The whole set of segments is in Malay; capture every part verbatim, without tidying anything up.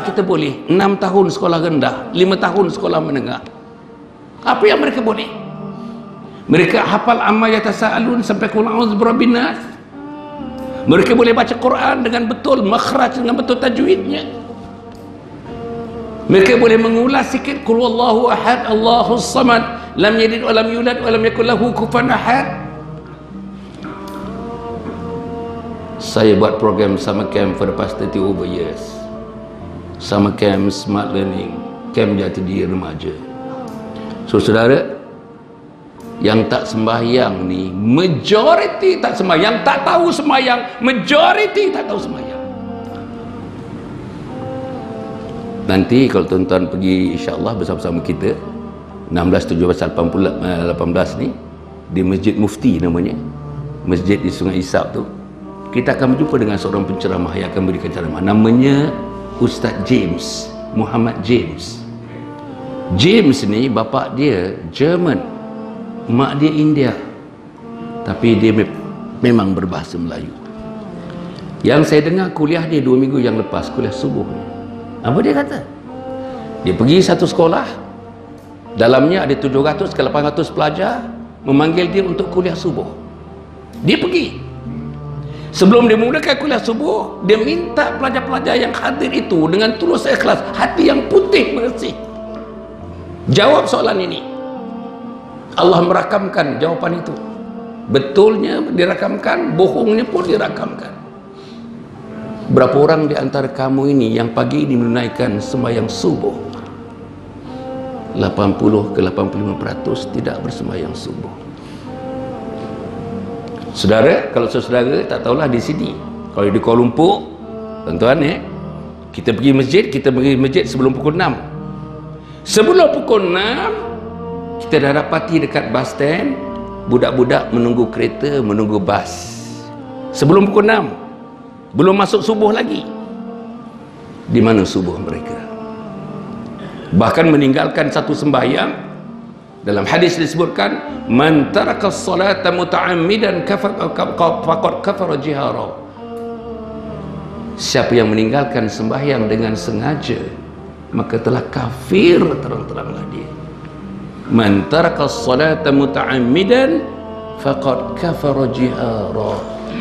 kita boleh enam tahun sekolah rendah, lima tahun sekolah menengah. Apa yang mereka boleh? Mereka hafal amma yatasaalun sampai qul a'udzu birabbin nas. Mereka boleh baca Quran dengan betul, makhraj dengan betul tajwidnya. Mereka boleh mengulas sikit qul huwallahu ahad, Allahus samad, lam yalid wa lam yulad wa lam yakul lahu kufuwan ahad. Saya buat program summer camp for the past thirty over years. Summer camp, smart learning, camp jati diri remaja. So saudara, yang tak sembahyang ni, majoriti tak sembahyang, tak tahu sembahyang, majoriti tak tahu sembahyang. Nanti kalau tuan-tuan pergi insya-Allah bersama-sama kita enam belas, tujuh belas, lapan belas ni di Masjid Mufti namanya, masjid di Sungai Isap tu, kita akan berjumpa dengan seorang penceramah yang akan berikan ceramah, namanya Ustaz James, Muhammad James. James ni bapa dia Jerman, mak dia India, tapi dia me memang berbahasa Melayu. Yang saya dengar kuliah dia dua minggu yang lepas, kuliah subuh ni, apa dia kata? Dia pergi satu sekolah, dalamnya ada tujuh ratus ke lapan ratus pelajar, memanggil dia untuk kuliah subuh. Dia pergi. Sebelum dia mulakan kuliah subuh, dia minta pelajar-pelajar yang hadir itu dengan tulus ikhlas, hati yang putih bersih, jawab soalan ini. Allah merakamkan jawapan itu. Betulnya dirakamkan, bohongnya pun dirakamkan. Berapa orang di antara kamu ini yang pagi ini menunaikan sembahyang subuh? lapan puluh ke lapan puluh lima peratus tidak bersembahyang subuh. Saudara, kalau saudara tak tahulah di sini, kalau di Kuala Lumpur, tuan-tuan eh, kita pergi masjid, kita pergi masjid sebelum pukul enam. Sebelum pukul enam, kita dah dapati dekat bus stand, budak-budak menunggu kereta, menunggu bas. Sebelum pukul enam, belum masuk subuh lagi. Di mana subuh mereka? Bahkan meninggalkan satu sembahyang. Dalam hadis disebutkan, man taraka as-salata muta'ammidan faqad kafara jihara. Siapa yang meninggalkan sembahyang dengan sengaja, maka telah kafir terang-teranglah dia. Man taraka as-salata muta'ammidan faqad kafara jihara.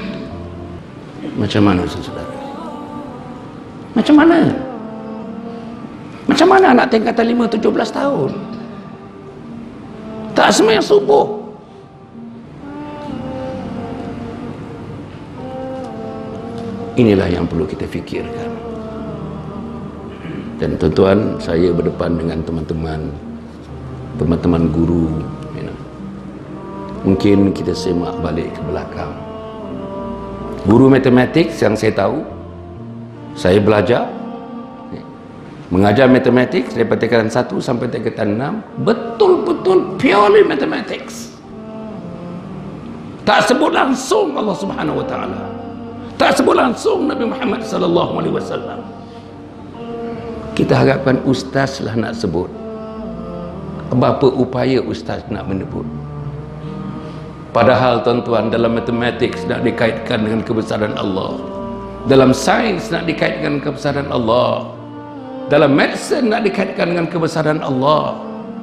Macam mana saudara? Macam mana? Macam mana anak tingkatan lima tujuh belas tahun tak sembahyang subuh? Inilah yang perlu kita fikirkan. Dan tuan-tuan, saya berdepan dengan teman-teman teman-teman guru, you know. Mungkin kita semak balik ke belakang. Guru matematik yang saya tahu, saya belajar mengajar matematik daripada tingkatan satu sampai tingkatan enam, betul-betul purely mathematics. Tak sebut langsung Allah Subhanahu wa taala, tak sebut langsung Nabi Muhammad sallallahu alaihi wasallam. Kita harapkan ustaz lah nak sebut. Apa upaya ustaz nak menyebut? Padahal tuan-tuan, dalam matematik nak dikaitkan dengan kebesaran Allah, dalam sains nak dikaitkan dengan kebesaran Allah, dalam medicine nak dikaitkan dengan kebesaran Allah.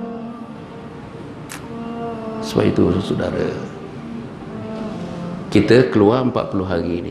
Sebab itu saudara, kita keluar empat puluh hari ini,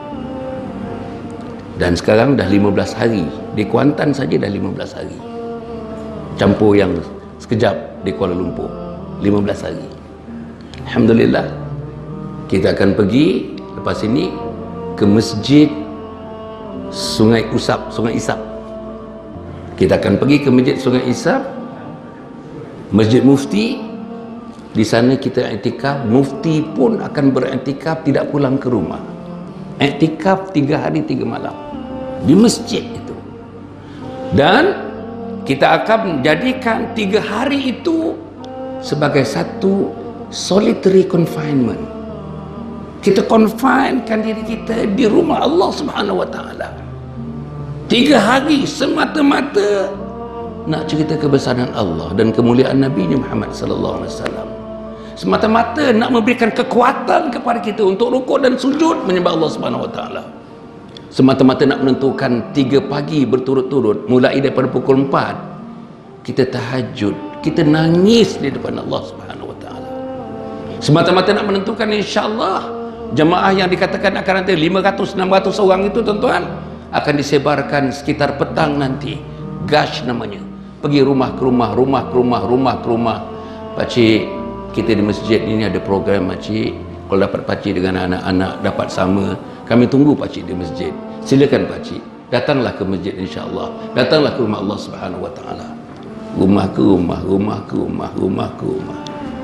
dan sekarang dah lima belas hari di Kuantan saja, dah lima belas hari, campur yang sekejap di Kuala Lumpur, lima belas hari. Alhamdulillah, kita akan pergi lepas ini ke masjid Sungai Usap, Sungai Isap. Kita akan pergi ke masjid Sungai Isap, Masjid Mufti. Di sana kita iktikaf. Mufti pun akan beriktikaf, tidak pulang ke rumah. Iktikaf tiga hari tiga malam di masjid itu. Dan kita akan menjadikan tiga hari itu sebagai satu solitary confinement. Kita confinekan diri kita di rumah Allah Subhanahu wa taala. Tiga hari semata-mata nak cerita kebesaran Allah dan kemuliaan Nabi Muhammad sallallahu alaihi wasallam. Semata-mata nak memberikan kekuatan kepada kita untuk rukuk dan sujud menyembah Allah Subhanahu wa taala. semata-mata nak menentukan tiga pagi berturut-turut mulai daripada pukul empat, kita tahajud, kita nangis di depan Allah Subhanahu wa taala. Semata-mata nak menentukan insya-Allah jemaah yang dikatakan akan nanti lima ratus enam ratus orang itu tuan-tuan akan disebarkan sekitar petang nanti. Gash namanya. Pergi rumah ke rumah, rumah ke rumah, rumah ke rumah. Pakcik, kita di masjid ini ada program pakcik. Kalau dapat pakcik dengan anak-anak dapat sama, kami tunggu pakcik di masjid. Silakan pakcik, datanglah ke masjid insya-Allah. Datanglah ke rumah Allah Subhanahu wa taala. Rumah ke rumah, rumah ke rumah, rumah ke rumah.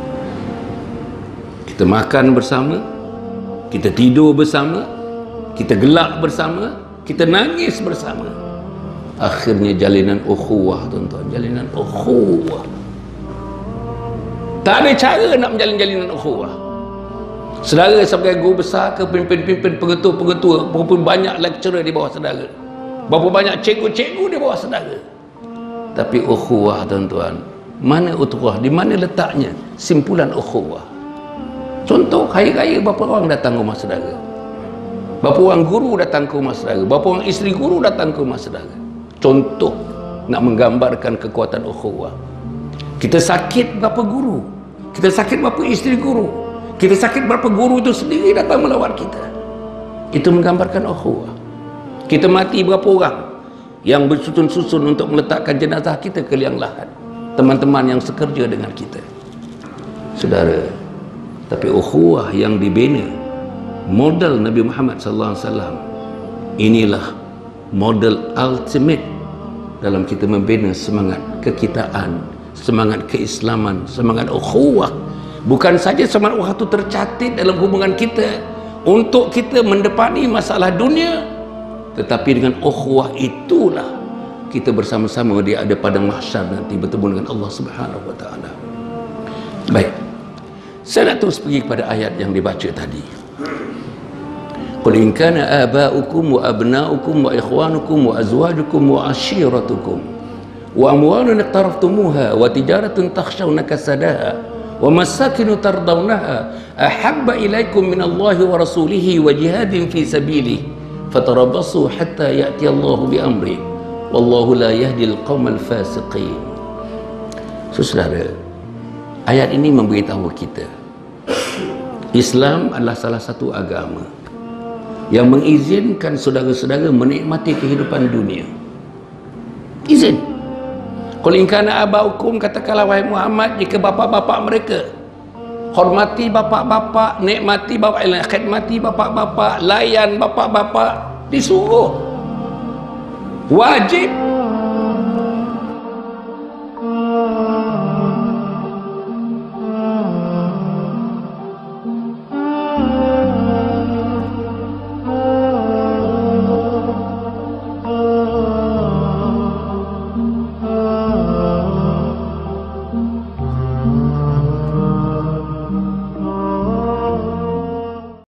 Kita makan bersama, kita tidur bersama, kita gelak bersama, kita nangis bersama. Akhirnya jalinan ukhuwah tuan-tuan, jalinan ukhuwah. Tak ada cara nak menjalin jalinan ukhuwah. Saudara sebagai guru besar ke pimpin-pimpin pengetua-pengetua, berapa banyak lecturer di bawah saudara, berapa banyak cikgu-cikgu di bawah saudara. Tapi ukhuwah tuan-tuan, mana ukhuwah? Di mana letaknya simpulan ukhuwah? Contoh, hari raya berapa orang datang ke rumah saudara? Berapa orang guru datang ke rumah saudara? Berapa orang isteri guru datang ke rumah saudara? Contoh nak menggambarkan kekuatan ukhuwah. Kita sakit berapa guru, kita sakit berapa isteri guru, kita sakit berapa guru itu sendiri datang melawat kita. Itu menggambarkan ukhuwah. Kita mati berapa orang yang bersusun-susun untuk meletakkan jenazah kita ke liang lahat, teman-teman yang sekerja dengan kita. Saudara, tapi ukhuwah yang dibina model Nabi Muhammad sallallahu alaihi wasallam, inilah model ultimate dalam kita membina semangat kekitaan, semangat keislaman, semangat ukhuwah. Bukan saja semangat ukhuwah itu tercatat dalam hubungan kita untuk kita mendepani masalah dunia, tetapi dengan ukhuwah itulah kita bersama-sama di ada padang mahsyar nanti bertemu dengan Allah Subhanahu wa taala. Baik, saya nak terus pergi kepada ayat yang dibaca tadi. Qul in kana aba'ukum wa abna'ukum wa ikhwanukum wa azwajukum wa ashiratukum wa amwalun iqtaraftumuha wa tijaratun takhshawna kasadaha wa masakinu tardawnaha ahabba ilaikum minallahi wa rasulihi wa jihadin fi sabilihi fatarabbasu hatta ya'ti Allahu bi amri wallahu la yahdi al-qaumal fasiqin. Saudara, ayat ini memberitahu kita Islam adalah salah satu agama yang mengizinkan saudara-saudara menikmati kehidupan dunia. Izin. Qul in kana abaukum, katakanlah wahai Muhammad, jika bapa-bapa mereka, hormati bapa-bapa, nikmati bapa, khidmati bapa-bapa, layan bapa-bapa, disuruh, wajib